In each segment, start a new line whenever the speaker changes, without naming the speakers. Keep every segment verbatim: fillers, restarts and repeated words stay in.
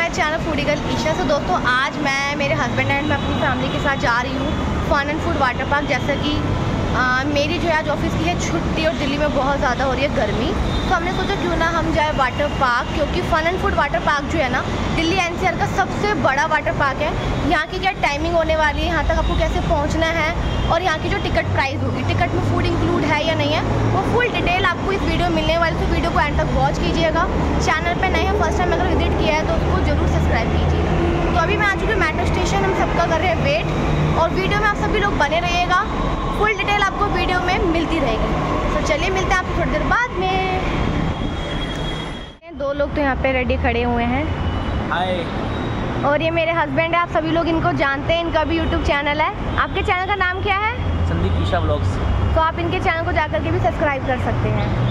My channel foodie girl Isha. से दोस्तों आज मैं मेरे हस्बैंड एंड मैं अपनी फैमिली के साथ जा रही हूँ fun and food water park. जैसा कि आ, मेरी जो है आज ऑफिस की है छुट्टी और दिल्ली में बहुत ज़्यादा हो रही है गर्मी, तो हमने सोचा क्यों ना हम जाए वाटर पार्क, क्योंकि fun and food water park जो है ना दिल्ली एनसीआर का सबसे बड़ा वाटर पार्क है। यहाँ की क्या टाइमिंग होने वाली है, यहाँ तक आपको कैसे पहुँचना है और यहाँ की जो टिकट प्राइस होगी, टिकट में फूड इंक्लूड है या नहीं है, वो फुल डिटेल आपको इस वीडियो में मिलने वाली। तो वीडियो को एंड तक वॉच कीजिएगा। चैनल पर नए हैं, फर्स्ट टाइम अगर विजिट किया है तो उसको जरूर सब्सक्राइब कीजिएगा। तो अभी मैं आ चुकी हूँ मेट्रो स्टेशन, हम सबका कर रहे हैं वेट और वीडियो में आप सभी लोग बने रहिएगा, फुल डिटेल आपको वीडियो में मिलती रहेगी। तो चलिए मिलते हैं आपको थोड़ी देर बाद में। दो लोग तो यहाँ पे रेडी खड़े हुए हैं।
हाय।
और ये मेरे हस्बैंड है, आप सभी लोग इनको जानते हैं, इनका भी यूट्यूब चैनल है। आपके चैनल का नाम क्या है?
संदीप ईशा व्लॉग्स।
तो आप इनके चैनल को जाकर के भी सब्सक्राइब कर सकते हैं।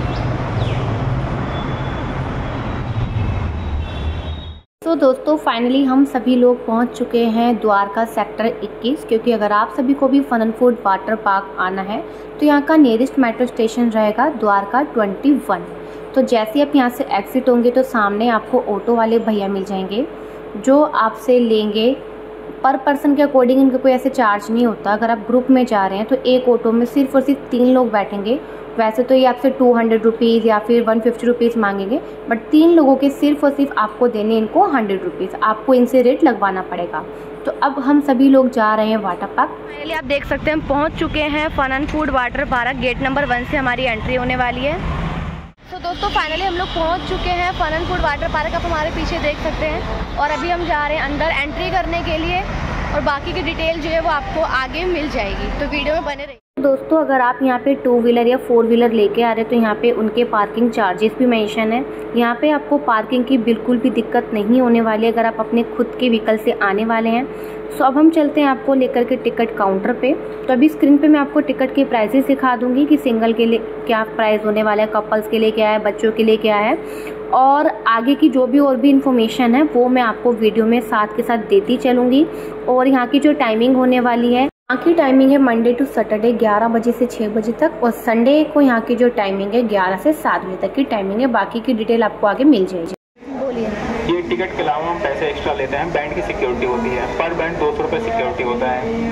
तो दोस्तों फाइनली हम सभी लोग पहुंच चुके हैं द्वारका सेक्टर इक्कीस, क्योंकि अगर आप सभी को भी fun and food water park आना है तो यहाँ का नियरेस्ट मेट्रो स्टेशन रहेगा द्वारका इक्कीस। तो जैसे आप यहाँ से एग्जिट होंगे तो सामने आपको ऑटो वाले भैया मिल जाएंगे जो आपसे लेंगे पर पर्सन के अकॉर्डिंग। इनका कोई ऐसे चार्ज नहीं होता। अगर आप ग्रुप में जा रहे हैं तो एक ऑटो में सिर्फ और सिर्फ तीन लोग बैठेंगे। वैसे तो ये आपसे टू हंड्रेड रुपीज़ या फिर वन फिफ्टी रुपीज़ मांगेंगे, बट तीन लोगों के सिर्फ और सिर्फ आपको देने इनको हंड्रेड रुपीज़, आपको इनसे रेट लगवाना पड़ेगा। तो अब हम सभी लोग जा रहे हैं वाटर पार्क। फाइनली आप देख सकते हैं हम पहुंच चुके हैं fun and food water park. Gate number one से हमारी एंट्री होने वाली है। तो दोस्तों फाइनली हम लोग पहुंच चुके हैं fun and food water park. आप हमारे पीछे देख सकते हैं और अभी हम जा रहे हैं अंदर एंट्री करने के लिए और बाकी की डिटेल जो है वो आपको आगे मिल जाएगी, तो वीडियो में बने रहिए। दोस्तों अगर आप यहाँ पे टू व्हीलर या फोर व्हीलर लेके आ रहे हैं तो यहाँ पे उनके पार्किंग चार्जेस भी मेंशन है। यहाँ पे आपको पार्किंग की बिल्कुल भी दिक्कत नहीं होने वाली है अगर आप अपने खुद के व्हीकल से आने वाले हैं। सो अब हम चलते हैं आपको लेकर के टिकट काउंटर पे। तो अभी स्क्रीन पे मैं आपको टिकट के प्राइसेस दिखा दूंगी कि सिंगल के लिए क्या प्राइस होने वाला है, कपल्स के लिए क्या है, बच्चों के लिए क्या है, और आगे की जो भी और भी इन्फॉर्मेशन है वो मैं आपको वीडियो में साथ के साथ देती चलूँगी। और यहाँ की जो टाइमिंग होने वाली है, यहाँ की टाइमिंग है मंडे टू सैटरडे ग्यारह बजे से छः बजे तक, और संडे को यहाँ की जो टाइमिंग है ग्यारह से सात बजे तक की टाइमिंग है। बाकी की डिटेल आपको आगे मिल जाएगी। बोलिए।
ये टिकट के अलावा हम पैसे एक्स्ट्रा लेते हैं। बैंड की सिक्योरिटी होती है, पर बैंड दो सौ रुपये सिक्योरिटी होता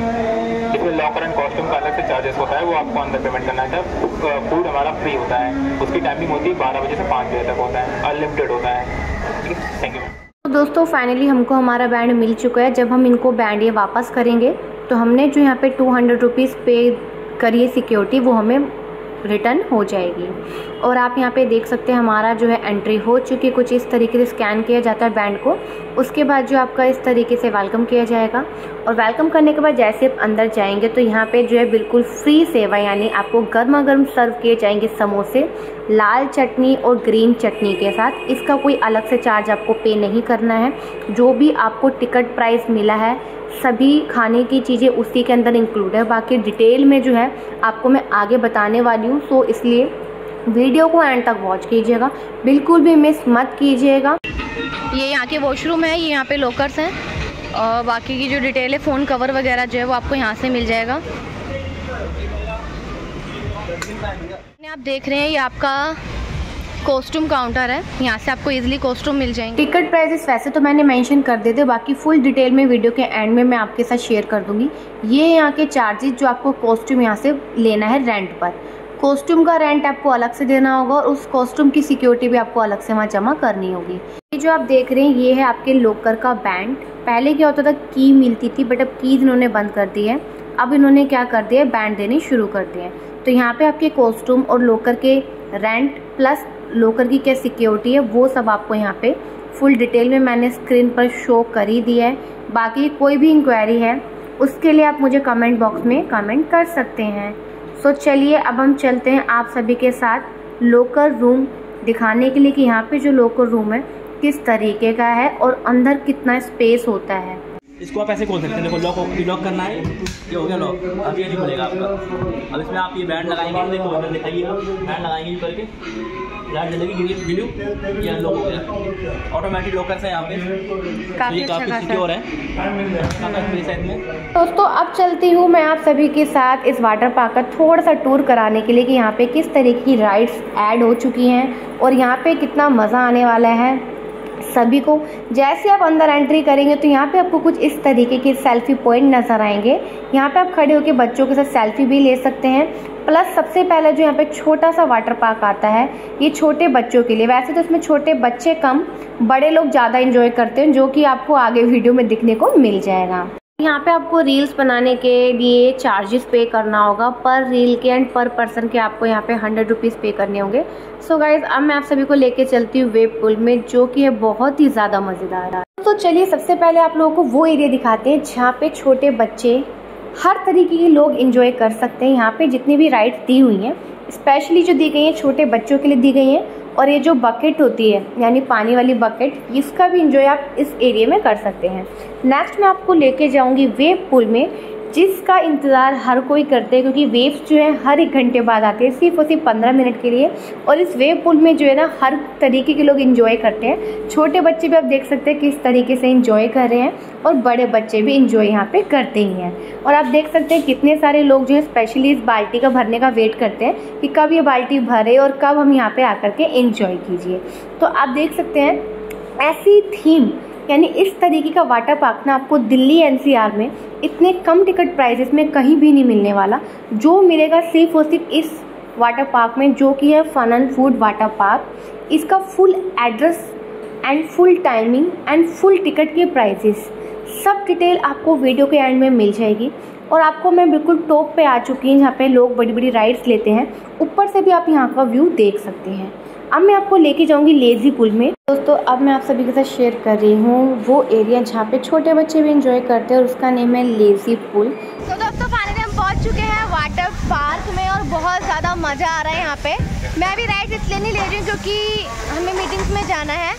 है, जिसमें लॉकर एंड कॉस्ट्यूम का अलग से चार्जेस होता है, वो आपको अंदर पेमेंट करना है। फूड हमारा फ्री होता है, उसकी टाइमिंग होती है बारह बजे से पाँच बजे तक होता है, अनलिमिटेड होता है। Thank you.
तो दोस्तों फाइनली हमको हमारा बैंड मिल चुका है। जब हम इनको बैंड ये वापस करेंगे तो हमने जो यहाँ पे टू हंड्रेड रुपीज़ पे करिए सिक्योरिटी, वो हमें रिटर्न हो जाएगी। और आप यहाँ पे देख सकते हैं हमारा जो है एंट्री हो चुकी है। कुछ इस तरीके से स्कैन किया जाता है बैंड को, उसके बाद जो आपका इस तरीके से वेलकम किया जाएगा। और वेलकम करने के बाद जैसे आप अंदर जाएंगे तो यहाँ पे जो है बिल्कुल फ्री सेवा, यानी आपको गर्मा गर्म सर्व किए जाएंगे समोसे लाल चटनी और ग्रीन चटनी के साथ। इसका कोई अलग से चार्ज आपको पे नहीं करना है। जो भी आपको टिकट प्राइस मिला है सभी खाने की चीज़ें उसी के अंदर इंक्लूड है। बाकी डिटेल में जो है आपको मैं आगे बताने वाली हूँ, सो इसलिए वीडियो को एंड तक वॉच कीजिएगा, बिल्कुल भी मिस मत कीजिएगा। ये यहाँ के वॉशरूम है, ये यहाँ पे लॉकर्स हैं और बाकी की जो डिटेल है फ़ोन कवर वगैरह जो है वो आपको यहाँ से मिल जाएगा। आप देख रहे हैं ये आपका कॉस्ट्यूम काउंटर है, यहाँ से आपको इजीली कॉस्ट्यूम मिल जाएंगे। टिकट प्राइसेस वैसे तो मैंने मेंशन कर दिए थे, बाकी फुल डिटेल में वीडियो के एंड में मैं आपके साथ शेयर कर दूंगी। ये यहाँ के चार्जेस जो आपको कॉस्ट्यूम यहाँ से लेना है रेंट पर, कॉस्ट्यूम का रेंट आपको अलग से देना होगा और उस कॉस्ट्यूम की सिक्योरिटी भी आपको अलग से वहाँ जमा करनी होगी। ये जो आप देख रहे हैं ये है आपके लॉकर का बैंड। पहले क्या होता था की मिलती थी, बट अब कीज इन्होंने बंद कर दी है। अब इन्होंने क्या कर दिया है, बैंड देने शुरू कर दिए हैं। तो यहाँ पे आपके कॉस्ट्यूम और लॉकर के रेंट प्लस लॉकर की क्या सिक्योरिटी है वो सब आपको यहाँ पे फुल डिटेल में मैंने स्क्रीन पर शो कर ही दिया है। बाकी कोई भी इंक्वायरी है उसके लिए आप मुझे कमेंट बॉक्स में कमेंट कर सकते हैं। सो चलिए अब हम चलते हैं आप सभी के साथ लॉकर रूम दिखाने के लिए कि यहाँ पे जो लॉकर रूम है किस तरीके का है और अंदर कितना स्पेस होता है।
इसको आप ऐसे खोल सकते हैं। देखो लॉक लॉक करना है, ये हो गया लॉक। अब ये नहीं खुलेगा आपका। अब इसमें आप ये बैंड लगाएंगे, देखो अंदर दिखाइए, बैंड लगाएंगे करके लाइट जलेगी, ब्लू, ये अनलॉक हो गया। ऑटोमेटिक लॉकर्स है यहाँ पे, तो ये काफ़ी सिक्योर है।
दोस्तों अब चलती हूँ मैं आप सभी के साथ इस वाटर पार्क का थोड़ा सा टूर कराने के लिए कि यहाँ पे किस तरीके की राइड्स ऐड हो चुकी हैं और यहाँ पे कितना मज़ा आने वाला है। सभी को। जैसे आप अंदर एंट्री करेंगे तो यहाँ पे आपको कुछ इस तरीके के सेल्फी पॉइंट नज़र आएंगे। यहाँ पे आप खड़े होकर बच्चों के साथ सेल्फी भी ले सकते हैं। प्लस सबसे पहले जो यहाँ पे छोटा सा वाटर पार्क आता है, ये छोटे बच्चों के लिए। वैसे तो इसमें छोटे बच्चे कम, बड़े लोग ज़्यादा इंजॉय करते हैं, जो कि आपको आगे वीडियो में दिखने को मिल जाएगा। यहाँ पे आपको रील्स बनाने के लिए चार्जेस पे करना होगा। पर रील के एंड पर पर्सन के आपको यहाँ पे हंड्रेड रुपीज़ पे करने होंगे। सो गाइज, अब मैं आप सभी को लेके चलती हूँ वेव पूल में, जो कि है बहुत ही ज़्यादा मज़ेदार है। तो चलिए सबसे पहले आप लोगों को वो एरिया दिखाते हैं जहाँ पे छोटे बच्चे, हर तरीके के लोग इंजॉय कर सकते हैं। यहाँ पे जितनी भी राइड्स दी हुई हैं, स्पेशली जो दी गई हैं छोटे बच्चों के लिए दी गई हैं। और ये जो बकेट होती है, यानी पानी वाली बकेट, इसका भी इंजॉय आप इस एरिया में कर सकते हैं। नेक्स्ट मैं आपको लेके जाऊंगी वेव पूल में, जिसका इंतज़ार हर कोई करते हैं, क्योंकि वेव्स जो है हर एक घंटे बाद आते हैं, सिर्फ और सिर्फ पंद्रह मिनट के लिए। और इस वेव पूल में जो है ना, हर तरीके के लोग इंजॉय करते हैं। छोटे बच्चे भी आप देख सकते हैं किस तरीके से इंजॉय कर रहे हैं, और बड़े बच्चे भी इंजॉय यहाँ पे करते ही हैं। और आप देख सकते हैं कितने सारे लोग जो है स्पेशली इस बाल्टी का भरने का वेट करते हैं कि कब ये बाल्टी भरे और कब हम यहाँ पे आकर के इंजॉय कीजिए। तो आप देख सकते हैं ऐसी थीम, यानी इस तरीके का वाटर पार्क ना आपको दिल्ली एन सी आर में इतने कम टिकट प्राइसेस में कहीं भी नहीं मिलने वाला। जो मिलेगा सिर्फ और सिर्फ इस वाटर पार्क में, जो कि है fun and food water park. इसका full address and full timing and full ticket के प्राइसेस, सब डिटेल आपको वीडियो के एंड में मिल जाएगी। और आपको मैं बिल्कुल टॉप पे आ चुकी हूँ, जहाँ पे लोग बड़ी बड़ी राइड्स लेते हैं। ऊपर से भी आप यहाँ का व्यू देख सकते हैं। अब मैं आपको लेके जाऊंगी लेजी पूल में। दोस्तों, अब मैं आप सभी के साथ शेयर कर रही हूँ वो एरिया जहाँ पे छोटे बच्चे भी इंजॉय करते हैं, और उसका नेम है लेजी पूल।
तो दोस्तों, फाइनली हम पहुँच चुके हैं वाटर पार्क में, और बहुत ज़्यादा मज़ा आ रहा है यहाँ पे। मैं भी राइड इसलिए नहीं ले रही हूँ क्योंकि हमें मीटिंग्स में जाना है।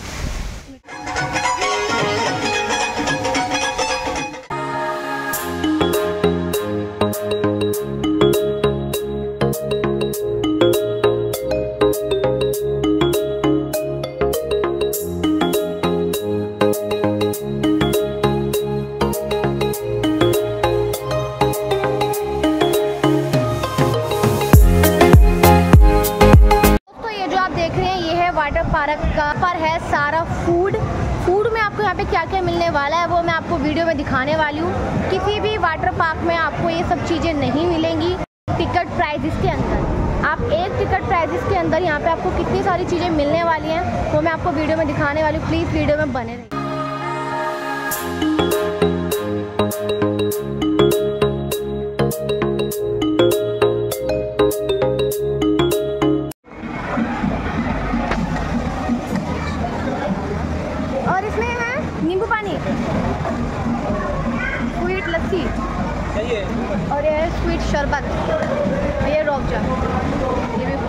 वाटर पार्क का पर है सारा फूड। फूड में आपको यहाँ पे क्या क्या मिलने वाला है वो मैं आपको वीडियो में दिखाने वाली हूँ। किसी भी वाटर पार्क में आपको ये सब चीज़ें नहीं मिलेंगी टिकट प्राइजेस के अंदर। आप एक टिकट प्राइजेस के अंदर यहाँ पे आपको कितनी सारी चीज़ें मिलने वाली हैं वो मैं आपको वीडियो में दिखाने वाली हूँ। प्लीज़ वीडियो में बने रहिए। और इसमें है नींबू पानी, स्वीट लस्सी, और ये है स्वीट शरबत, ये रोबजा, ये भी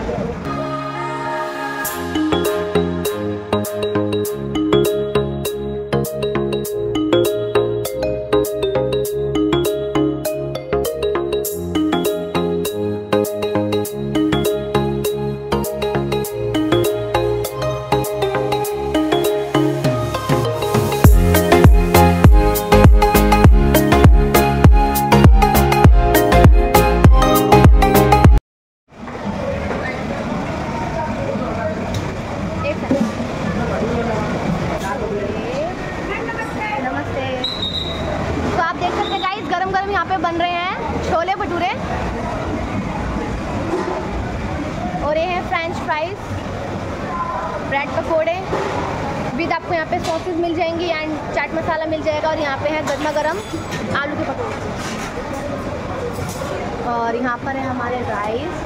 यहाँ पे बन रहे हैं छोले भटूरे, और ये हैं french fries, bread pakode with आपको यहाँ पे सॉसेस मिल जाएंगी एंड चाट मसाला मिल जाएगा। और यहाँ पे है गर्मा गर्म आलू के पकौड़े, और यहाँ पर है हमारे राइस,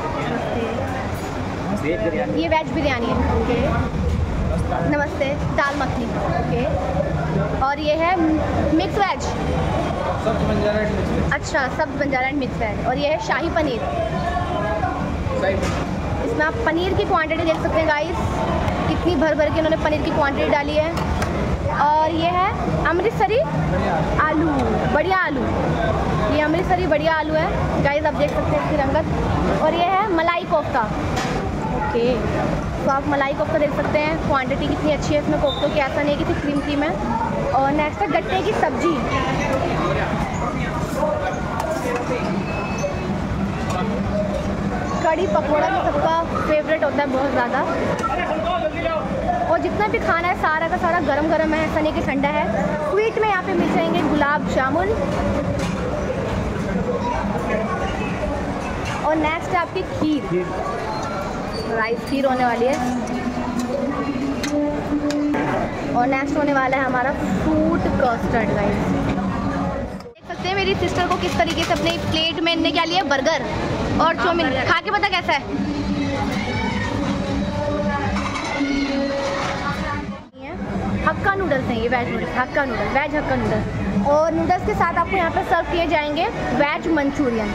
ये वेज बिरयानी है, ओके, नमस्ते, दाल मखनी, ओके, और ये है मिक्स वेज, अच्छा सब्ज़ बंजारा एंड मिक्स वेज, और ये है शाही पनीर। इसमें आप पनीर की क्वांटिटी देख सकते हैं गाइस, कितनी भर भर के इन्होंने पनीर की क्वांटिटी डाली है। और ये है अमृतसरी आलू, बढ़िया आलू, ये अमृतसरी बढ़िया आलू है गाइस, आप देख सकते हैं इसकी रंगत। और ये है मलाई कोफ्ता, ओके, तो आप मलाई कोफ्ता देख सकते हैं, क्वांटिटी कितनी अच्छी है इसमें कोफ्तों की, ऐसा नहीं है कि सिर्फ क्रीम क्रीम है। और नेक्स्ट है गट्टे की सब्जी, कड़ी पकौड़ा भी सबका फेवरेट होता है बहुत ज़्यादा। और जितना भी खाना है सारा का सारा गरम गरम है, ऐसा नहीं कि ठंडा है। स्वीट में यहाँ पे मिल जाएंगे गुलाब जामुन और नेक्स्ट है आपकी खीर, राइस खीर होने वाली है। और नेक्स्ट होने वाला है हमारा फ्रूट कस्टर्ड गाइस। देख सकते हैं मेरी सिस्टर को किस तरीके से अपने प्लेट में इनने क्या लिया, बर्गर और चाउमीन। खा के पता कैसा है। हक्का नूडल्स हैं ये, veg noodles, Hakka noodle, veg Hakka noodle. और नूडल्स के साथ आपको यहाँ पे सर्व किए जाएंगे वेज मंचूरियन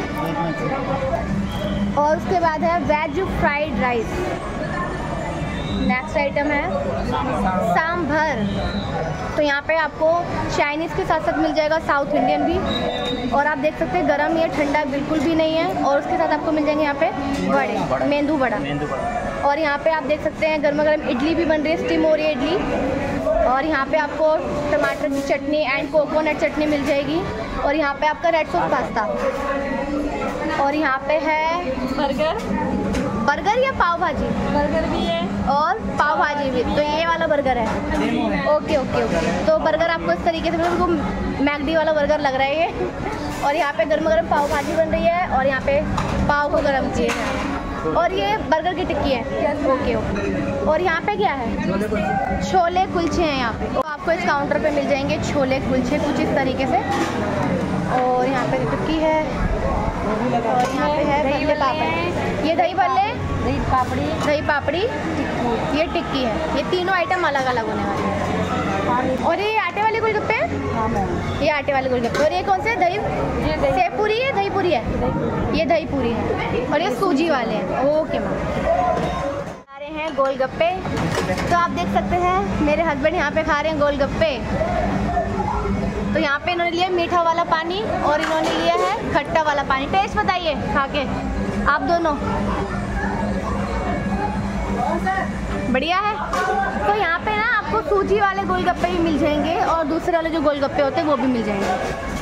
और उसके बाद है veg fried rice. Next item है सांभर। तो यहाँ पे आपको चाइनीज़ के साथ साथ मिल जाएगा साउथ इंडियन भी। और आप देख सकते हैं गरम, ये ठंडा बिल्कुल भी नहीं है। और उसके साथ आपको मिल जाएंगे यहाँ पे बड़े, मेंदू बड़ा। और यहाँ पे आप देख सकते हैं गर्मा गर्म इडली भी बन रही है, स्टीम हो रही है इडली। और यहाँ पे आपको टमाटर की चटनी एंड कोकोनट चटनी मिल जाएगी। और यहाँ पे आपका रेड सॉस पास्ता। और यहाँ पे है बर्गर, बर्गर या पाव भाजी, बर्गर भी है और पाव भाजी भी। तो ये वाला बर्गर है। Okay okay okay. तो बर्गर आपको इस तरीके से मतलब मैकडी वाला बर्गर लग रहा है ये। और यहाँ पे गर्मा गर्म पाव भाजी बन रही है और यहाँ पे पाव को गर्म किए हैं। और ये बर्गर की टिक्की है। Okay okay. और यहाँ पे क्या है, छोले कुलचे हैं यहाँ पे। तो आपको इस काउंटर पे मिल जाएंगे छोले कुलचे कुछ इस तरीके से। और यहाँ पे टिक्की है और यहाँ पे है भल्ले पापड़ी, ये दही भल्ले, दही पापड़ी, दही पापड़ी, ये टिक्की है। ये तीनों आइटम अलग अलग होने वाले हैं। और ये आटे वाले गोलगप्पे हैं, ये आटे वाले गोलगप्पे। और ये कौन से, दही सेव पूरी है, दही पूरी है, ये दही पूरी है। और ये सूजी वाले हैं। Okay ma'am. खा रहे हैं गोलगप्पे। तो आप देख सकते हैं मेरे हस्बैंड यहाँ पे खा रहे हैं गोलगप्पे। तो यहाँ पे इन्होंने लिया मीठा वाला पानी और इन्होंने लिया है खट्टा वाला पानी। टेस्ट बताइए खा के आप दोनों। बढ़िया है। तो यहाँ पे ना आपको सूजी वाले गोलगप्पे भी मिल जाएंगे और दूसरे वाले जो गोलगप्पे होते हैं वो भी मिल जाएंगे।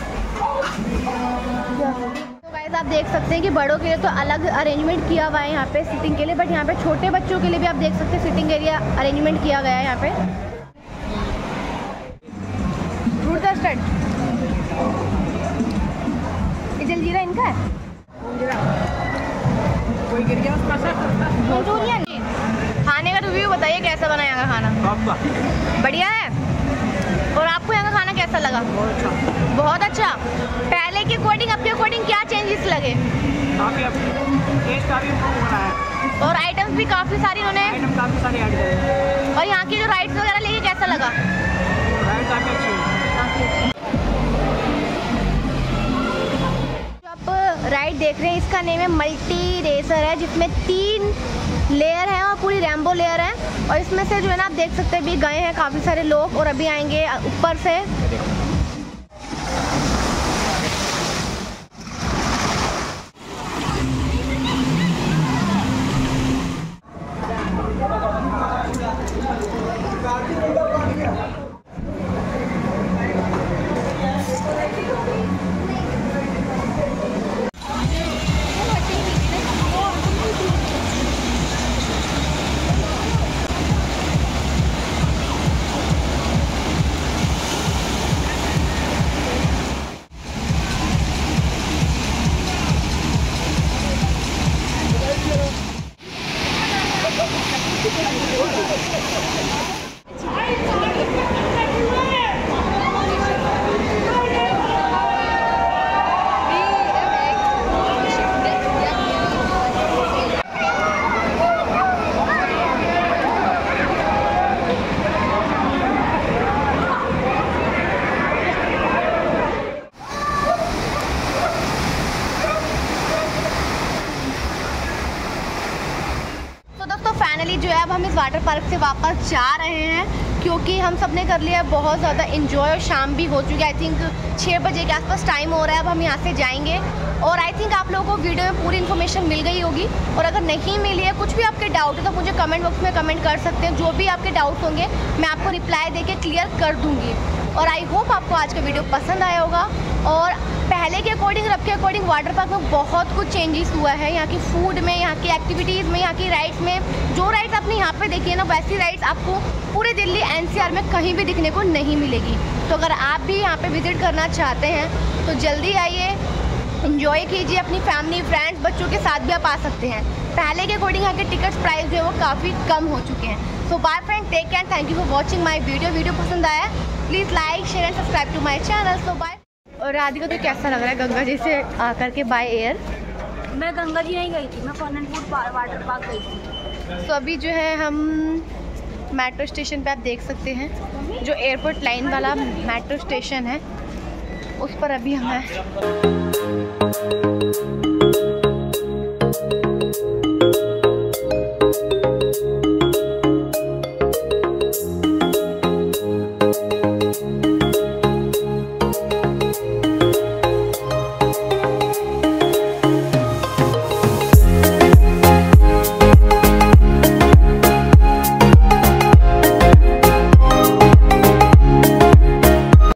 तो गाइस आप देख सकते हैं कि बड़ों के लिए तो अलग अरेंजमेंट किया हुआ है यहाँ पे सिटिंग के लिए, बट यहाँ पे छोटे बच्चों के लिए भी आप देख सकते हैं सिटिंग एरिया अरेंजमेंट किया गया है यहाँ पे। फ्रूट कस्टर्ड, ये जलजीरा इनका है। कोई गिर गया मंचूरियन। खाने का रिव्यू बताइए कैसा बना यहाँ का खाना। बढ़िया है। और आपको यहाँ का खाना कैसा लगा? बहुत अच्छा। बहुत अच्छा। पहले के अकॉर्डिंग अब के अकॉर्डिंग क्या चेंजेस लगे? काफी टेस्ट काफी इम्प्रूव हो रहा है और आइटम्स भी काफ़ी सारी इन्होंने आइटम काफ़ी सारी ऐड किए। और यहाँ की जो राइड्स वगैरह लेके कैसा लगा? राइड काफ़ी अच्छी है। जो आप राइड देख रहे हैं इसका नेम है मल्टी रेसर है, जिसमें तीन लेयर है और पूरी रैम्बो लेयर है। और इसमें से जो है ना आप देख सकते हैं भी गए हैं काफ़ी सारे लोग और अभी आएंगे ऊपर से। जो है अब हम इस वाटर पार्क से वापस जा रहे हैं क्योंकि हम सब ने कर लिया है बहुत ज़्यादा इन्जॉय और शाम भी हो चुकी है। आई थिंक छः बजे के आसपास टाइम हो रहा है। अब हम यहाँ से जाएंगे और आई थिंक आप लोगों को वीडियो में पूरी इन्फॉर्मेशन मिल गई होगी। और अगर नहीं मिली है, कुछ भी आपके डाउट है तो मुझे कमेंट बॉक्स में कमेंट कर सकते हैं। जो भी आपके डाउट होंगे मैं आपको रिप्लाई दे के क्लियर कर दूँगी। और आई होप आपको आज का वीडियो पसंद आया होगा और पहले के अकॉर्डिंग और अब के अकॉर्डिंग वाटर पार्क में बहुत कुछ चेंजेस हुआ है। यहाँ की फूड में, यहाँ की एक्टिविटीज़ में, यहाँ की राइड्स में। जो राइड्स आपने यहाँ पे देखी है ना, वैसी राइड्स आपको पूरे दिल्ली एनसीआर में कहीं भी दिखने को नहीं मिलेगी। तो अगर आप भी यहाँ पे विज़िट करना चाहते हैं तो जल्दी आइए, इन्जॉय कीजिए। अपनी फैमिली, फ्रेंड्स, बच्चों के साथ भी आप आ सकते हैं। पहले के अकॉर्डिंग यहाँ के टिकट्स प्राइस जो है वो काफ़ी कम हो चुके हैं। So bye friend, take care, thank you for watching my video. Video पसंद आया please like, share and subscribe to my channel. So bye. और राधिका तो कैसा लग रहा है गंगा जी से आकर के बाय एयर?
मैं गंगा जी नहीं गई थी, मैं fun and food water park गई थी।
तो अभी जो है हम मेट्रो स्टेशन पे आप देख सकते हैं, जो एयरपोर्ट लाइन वाला मेट्रो स्टेशन है उस पर अभी हम हैं।